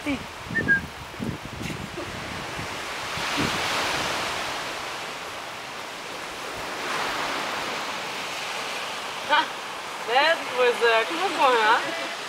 parti. Ah, né, pois é, como bom, né?